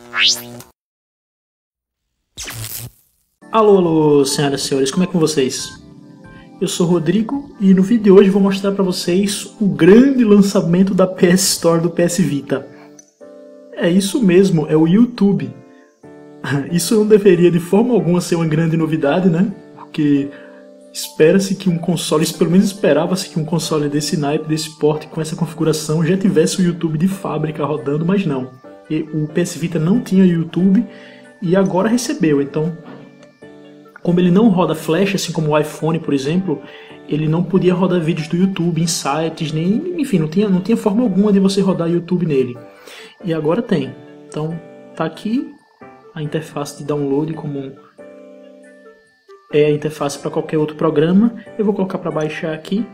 Alô, alô, senhoras e senhores, como é com vocês? Eu sou o Rodrigo e no vídeo de hoje vou mostrar para vocês o grande lançamento da PS Store do PS Vita. É isso mesmo, é o YouTube. Isso não deveria de forma alguma ser uma grande novidade, né? Porque espera-se que um console, pelo menos esperava-se que um console desse naipe, desse porte, com essa configuração, já tivesse o YouTube de fábrica rodando, mas não. E o PS Vita não tinha YouTube e agora recebeu, então, como ele não roda flash, assim como o iPhone, por exemplo, ele não podia rodar vídeos do YouTube em sites, nem, enfim, não tinha forma alguma de você rodar YouTube nele. E agora tem. Então, tá aqui a interface de download como é a interface para qualquer outro programa. Eu vou colocar para baixar aqui.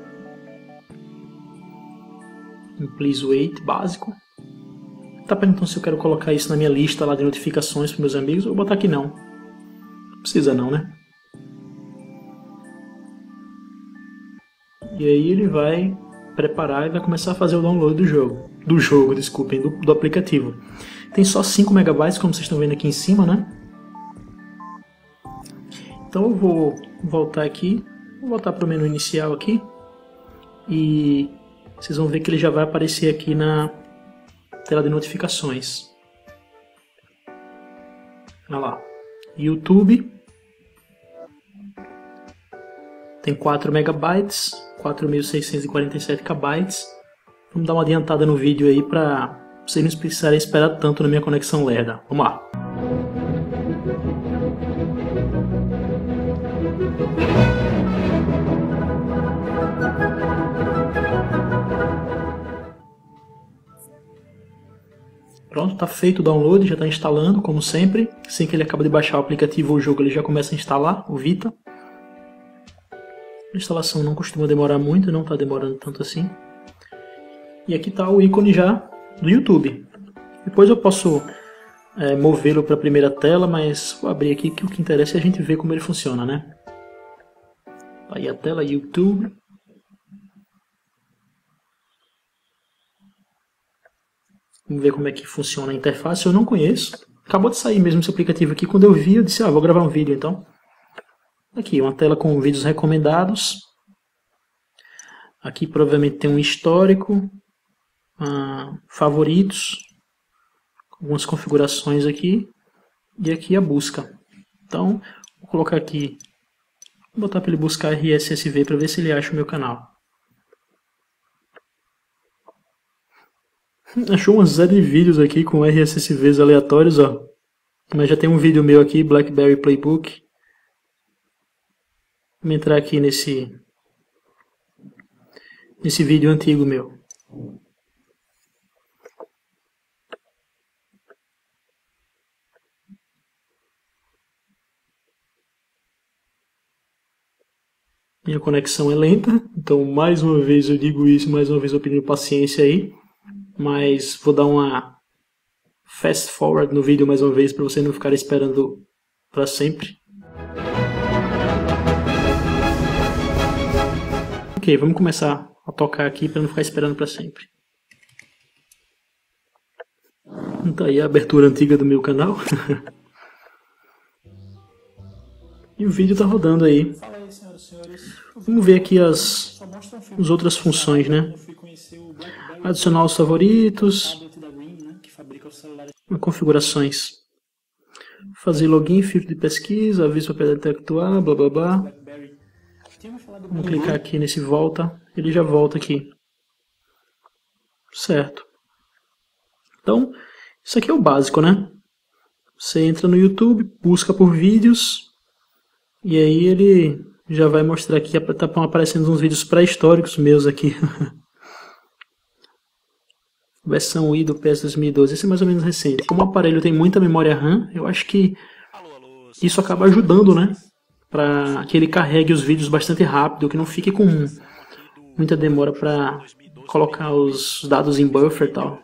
Em Please Wait, básico. Tá perguntando se eu quero colocar isso na minha lista lá de notificações para meus amigos. Eu vou botar aqui não. Não precisa não, né? E aí ele vai preparar e vai começar a fazer o download do jogo. Desculpem, do aplicativo. Tem só 5 MB, como vocês estão vendo aqui em cima, né? Então eu vou voltar aqui, vou voltar para o menu inicial aqui. E vocês vão ver que ele já vai aparecer aqui na tela de notificações. Olha lá. YouTube. Tem 4 MB, 4.647 KB. Vamos dar uma adiantada no vídeo aí para vocês não precisarem esperar tanto na minha conexão lerda. Vamos lá. Pronto, está feito o download, já está instalando, como sempre. Assim que ele acaba de baixar o aplicativo ou o jogo, ele já começa a instalar o Vita. A instalação não costuma demorar muito, não está demorando tanto assim. E aqui está o ícone já do YouTube. Depois eu posso movê-lo para a primeira tela, mas vou abrir aqui que o que interessa é a gente ver como ele funciona, né? Aí a tela YouTube. Vamos ver como é que funciona a interface. Eu não conheço. Acabou de sair mesmo esse aplicativo aqui. Quando eu vi, eu disse, vou gravar um vídeo então. Aqui, uma tela com vídeos recomendados. Aqui provavelmente tem um histórico. Favoritos. Algumas configurações aqui. E aqui a busca. Então, vou colocar aqui. Vou botar para ele buscar RSSV para ver se ele acha o meu canal. Achou uma série de vídeos aqui com RSSVs aleatórios, ó. Mas já tem um vídeo meu aqui, BlackBerry Playbook. Vamos entrar aqui nesse vídeo antigo meu. Minha conexão é lenta, então mais uma vez eu digo isso, mais uma vez eu pedindo paciência aí. Mas vou dar uma fast forward no vídeo mais uma vez para você não ficar esperando para sempre. Ok, vamos começar a tocar aqui para não ficar esperando para sempre. Então aí a abertura antiga do meu canal. E o vídeo está rodando aí. Vamos ver aqui as outras funções, né? Adicionar os favoritos, configurações, fazer login, filtro de pesquisa, aviso para pedra intelectual, blá blá blá. Vamos clicar aqui nesse volta, ele já volta aqui. Certo. Então, isso aqui é o básico, né? Você entra no YouTube, busca por vídeos, e aí ele já vai mostrar aqui, tá aparecendo uns vídeos pré-históricos meus aqui. Versão UI do PS 2012, esse é mais ou menos recente. Como o aparelho tem muita memória RAM, eu acho que isso acaba ajudando, né? Para que ele carregue os vídeos bastante rápido, que não fique com muita demora para colocar os dados em buffer e tal.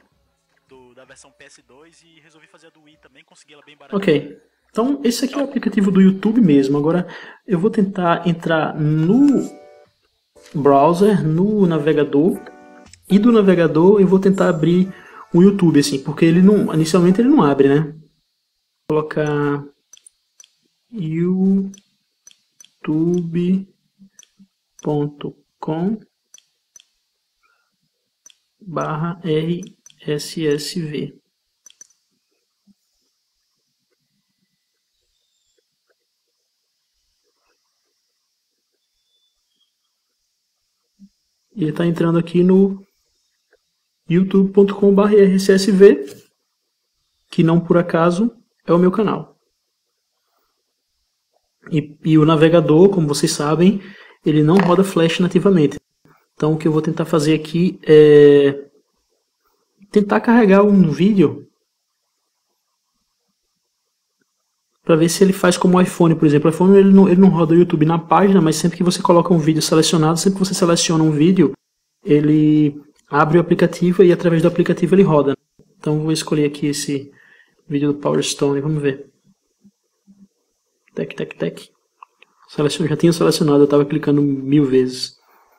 Ok, então esse aqui é o aplicativo do YouTube mesmo. Agora eu vou tentar entrar no browser, no navegador. E do navegador eu vou tentar abrir o YouTube, assim, porque ele não, inicialmente ele não abre, né? Vou colocar youtube.com/rssv. Ele está entrando aqui no youtube.com/rssv, que não por acaso é o meu canal. E o navegador, como vocês sabem, ele não roda Flash nativamente. Então o que eu vou tentar fazer aqui é tentar carregar um vídeo para ver se ele faz como o iPhone, por exemplo. O iPhone ele não roda o YouTube na página, mas sempre que você coloca um vídeo selecionado, sempre que você seleciona um vídeo, ele abre o aplicativo e através do aplicativo ele roda. Então vou escolher aqui esse vídeo do Power Stone, vamos ver. Tec. Já tinha selecionado, eu estava clicando 1000 vezes.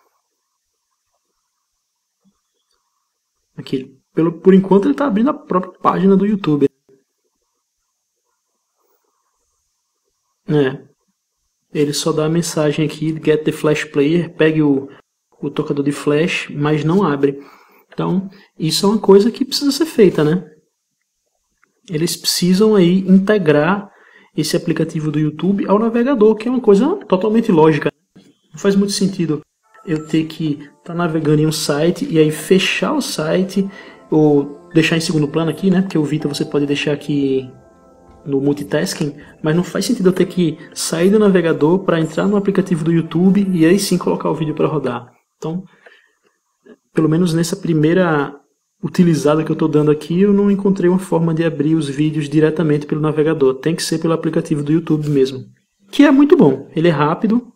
Aqui, por enquanto ele está abrindo a própria página do YouTube. Ele só dá a mensagem aqui, get the flash player, pegue o tocador de flash, mas não abre. Então, isso é uma coisa que precisa ser feita, né? Eles precisam aí integrar esse aplicativo do YouTube ao navegador, que é uma coisa totalmente lógica. Não faz muito sentido eu ter que estar navegando em um site e aí fechar o site, ou deixar em segundo plano aqui, né? Porque o Vita você pode deixar aqui no multitasking, mas não faz sentido eu ter que sair do navegador para entrar no aplicativo do YouTube e aí sim colocar o vídeo para rodar. Então, pelo menos nessa primeira utilizada que eu estou dando aqui, eu não encontrei uma forma de abrir os vídeos diretamente pelo navegador. Tem que ser pelo aplicativo do YouTube mesmo, que é muito bom. Ele é rápido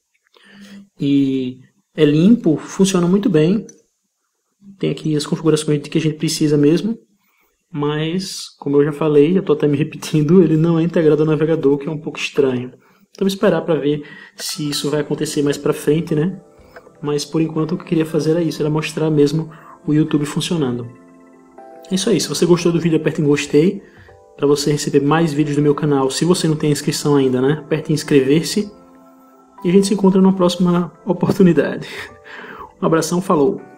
e é limpo, funciona muito bem. Tem aqui as configurações que a gente precisa mesmo. Mas, como eu já falei, eu estou até me repetindo, ele não é integrado ao navegador, que é um pouco estranho. Então vou esperar para ver se isso vai acontecer mais para frente, né? Mas por enquanto o que eu queria fazer era isso, era mostrar mesmo o YouTube funcionando. É isso aí, se você gostou do vídeo, aperte em gostei, para você receber mais vídeos do meu canal. Se você não tem inscrição ainda, né? Aperte em inscrever-se e a gente se encontra numa próxima oportunidade. Um abração, falou!